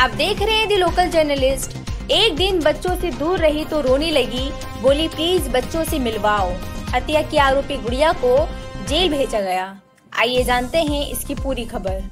आप देख रहे हैं दी लोकल जर्नलिस्ट। एक दिन बच्चों से दूर रही तो रोने लगी, बोली प्लीज बच्चों से मिलवाओ। हत्या की आरोपी गुड़िया को जेल भेजा गया। आइए जानते हैं इसकी पूरी खबर।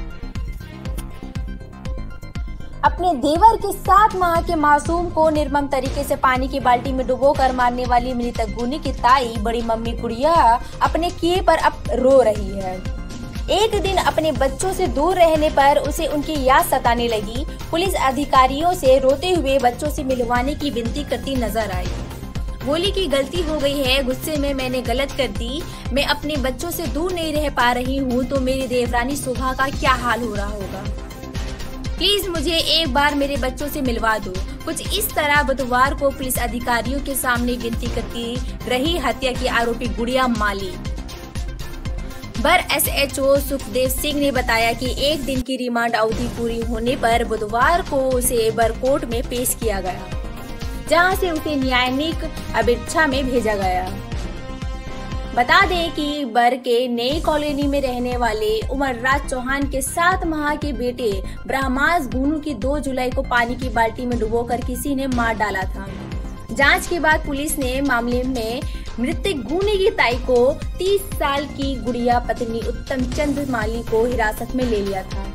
अपने देवर के 7 माह के मासूम को निर्मम तरीके से पानी की बाल्टी में डुबोकर मारने वाली मृतक गुनी की ताई बड़ी मम्मी गुड़िया अपने किए पर अब रो रही है। एक दिन अपने बच्चों से दूर रहने पर उसे उनकी याद सताने लगी। पुलिस अधिकारियों से रोते हुए बच्चों से मिलवाने की विनती करती नजर आई। बोली कि गलती हो गई है, गुस्से में मैंने गलत कर दी। मैं अपने बच्चों से दूर नहीं रह पा रही हूँ तो मेरी देवरानी शोभा का क्या हाल हो रहा होगा। प्लीज मुझे एक बार मेरे बच्चों से मिलवा दो। कुछ इस तरह बुधवार को पुलिस अधिकारियों के सामने विनती करती रही हत्या की आरोपी गुड़िया माली। बर SHO सुखदेव सिंह ने बताया कि एक दिन की रिमांड अवधि पूरी होने पर बुधवार को उसे बर कोर्ट में पेश किया गया, जहां से उसे न्यायिक अभिरक्षा में भेजा गया। बता दें कि बर के नई कॉलोनी में रहने वाले उमरराज चौहान के 7 माह के बेटे ब्रह्मास गुनू की 2 जुलाई को पानी की बाल्टी में डुबोकर किसी ने मार डाला था। जांच के बाद पुलिस ने मामले में मृतक गुनी की ताई को 30 साल की गुड़िया पत्नी उत्तम चंद्र माली को हिरासत में ले लिया था,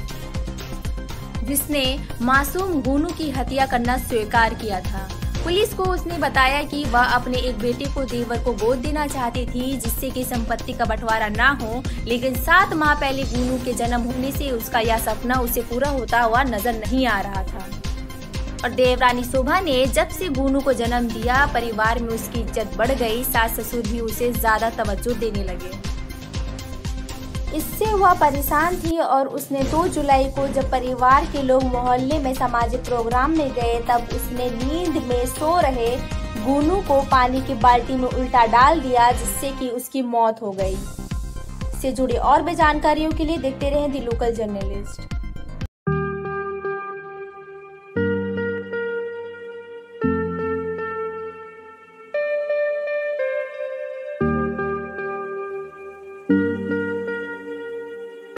जिसने मासूम गुनू की हत्या करना स्वीकार किया था। पुलिस को उसने बताया कि वह अपने एक बेटे को देवर को गोद देना चाहती थी, जिससे कि संपत्ति का बंटवारा ना हो, लेकिन 7 माह पहले गुनू के जन्म होने से उसका यह सपना उसे पूरा होता हुआ नजर नहीं आ रहा था। और देवरानी शोभा ने जब से गुनू को जन्म दिया, परिवार में उसकी इज्जत बढ़ गई। सास ससुर भी उसे ज्यादा तवज्जो देने लगे। इससे वह परेशान थी और उसने 2 जुलाई को जब परिवार के लोग मोहल्ले में सामाजिक प्रोग्राम में गए, तब उसने नींद में सो रहे गुनू को पानी की बाल्टी में उल्टा डाल दिया, जिससे कि उसकी मौत हो गई। इससे जुड़ी और भी जानकारियों के लिए देखते रहें दी लोकल जर्नलिस्ट।